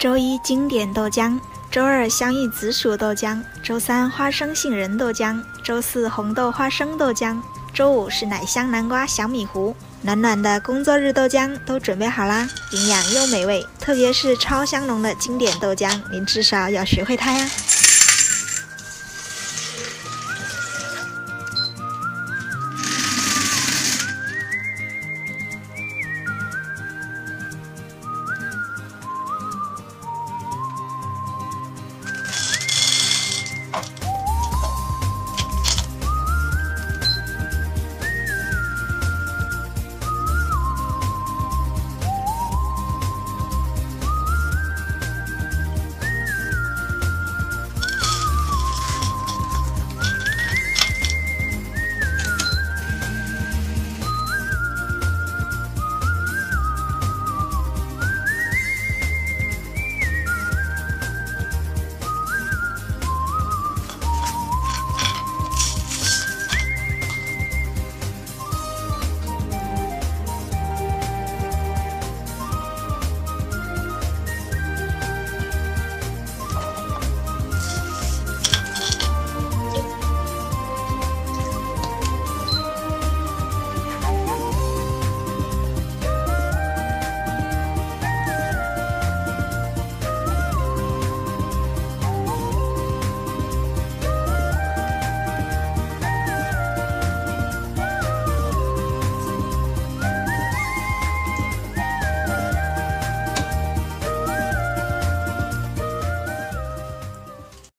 周一经典豆浆，周二香芋紫薯豆浆，周三花生杏仁豆浆，周四红豆花生豆浆，周五是奶香南瓜小米糊。暖暖的工作日豆浆都准备好啦，营养又美味，特别是超香浓的经典豆浆，您至少要学会它呀。